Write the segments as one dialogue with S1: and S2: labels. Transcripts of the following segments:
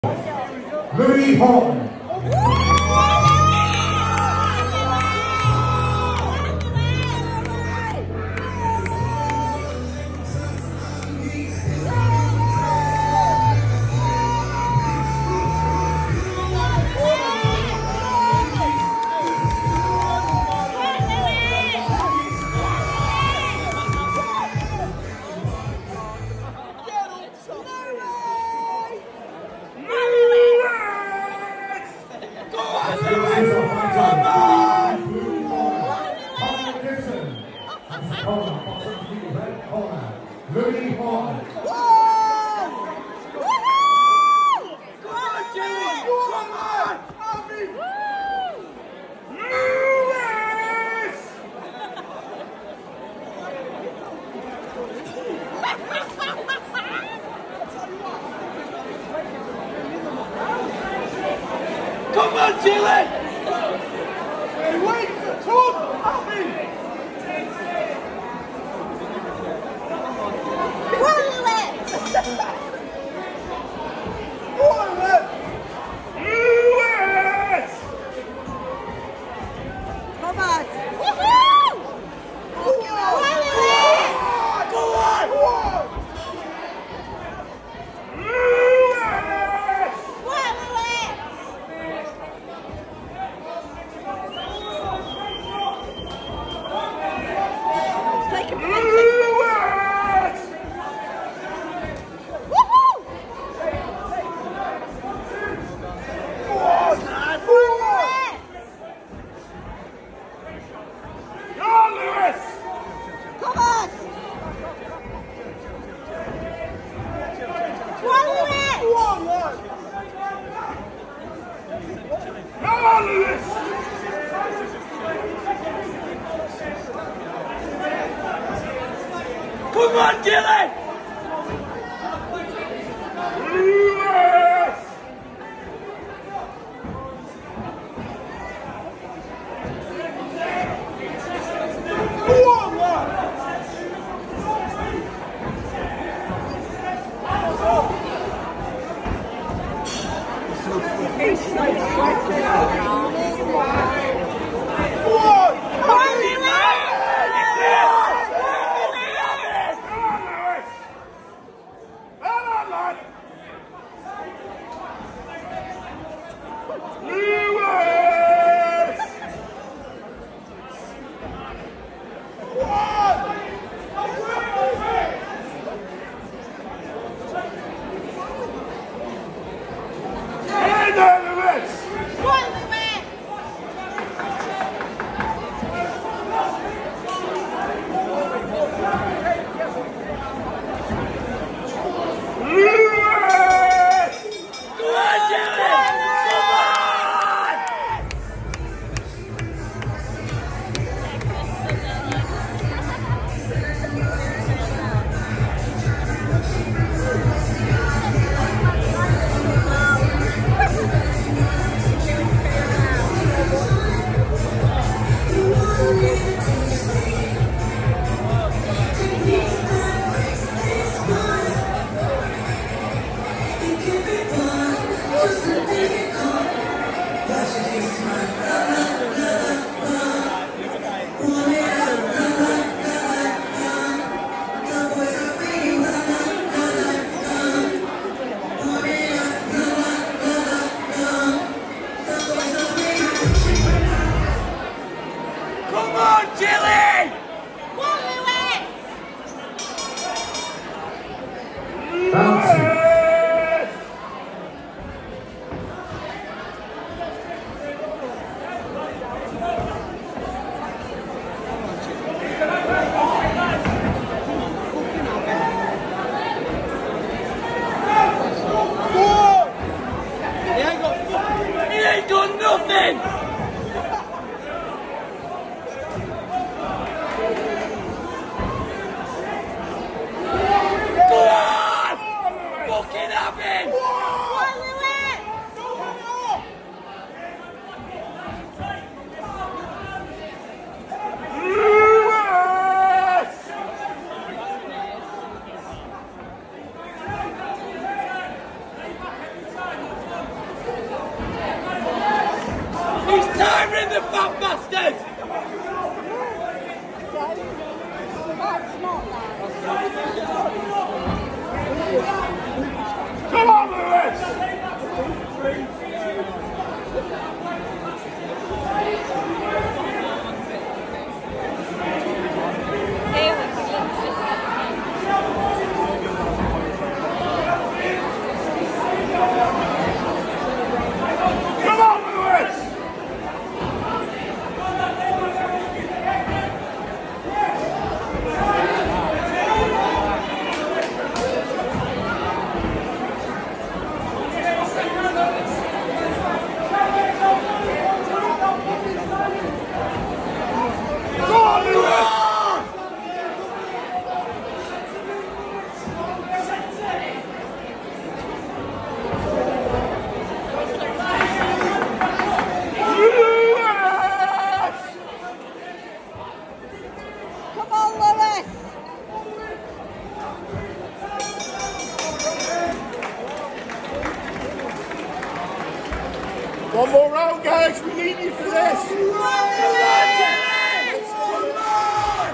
S1: Louis Horton. Louis Horton.
S2: Come on, Dylan! Wait for Tom! Happy!
S3: Come on!
S2: Woohoo! Go on!
S3: Take a
S2: Come on, Dylan! Lewis! Go on, lad! Go on! Come on, Jilly!
S1: Bouncing.
S2: the fat bastard!
S3: That's not that.
S2: Come on, Lewis! Come on, Lewis!
S3: Come on, Lewis.
S2: One more round, guys. We need you for this. Come on, Dennis! Come on!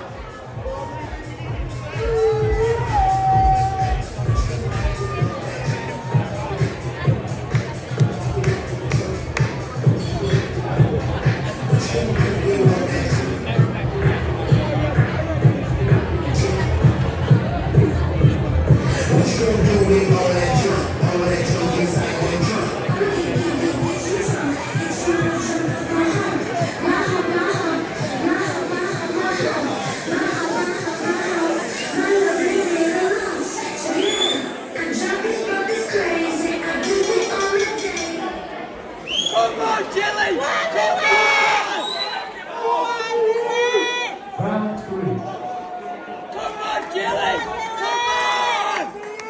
S2: Come on, Jilly! Come on!
S1: Round 3.
S2: Come on, Jilly! Come on!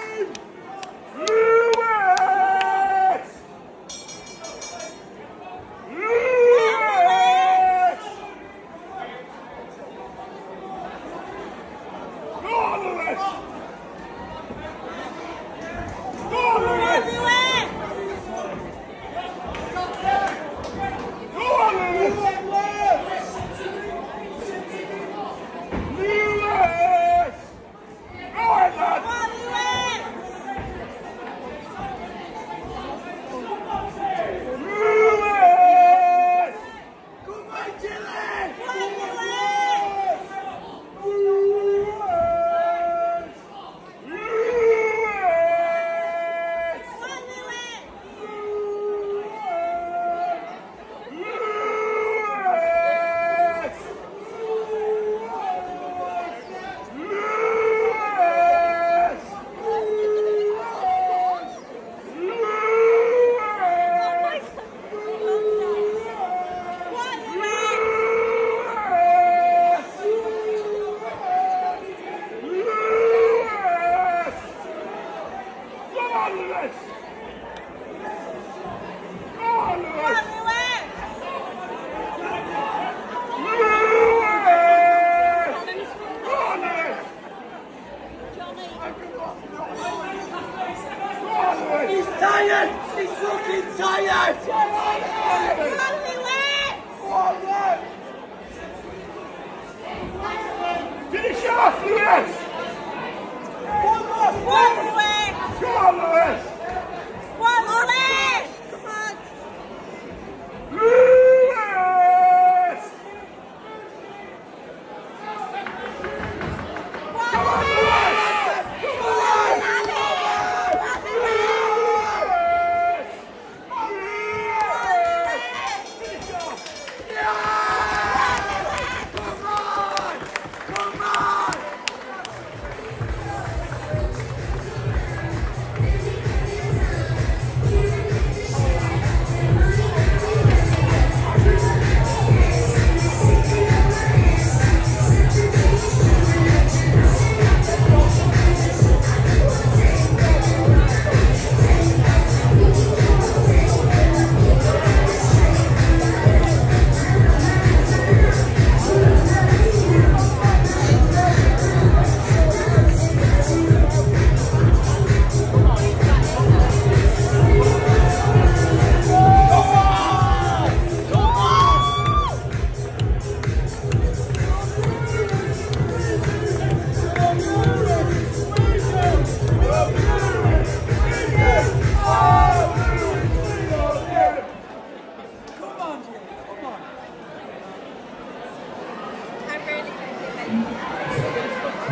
S2: Lewis! Lewis! Go on, Lewis! Go on, Lewis! Go on, Lewis! Lewis! Go on, lad! Lewis! Come on, Jilly! Lewis! He's tired! He's fucking tired! Finish it off, Lewis! Come on, Lewis! Lewis! Come on, Lewis! Come on! Finish off! Yeah! Come on! Come on!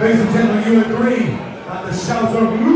S1: Ladies and gentlemen, you agree that the shouts of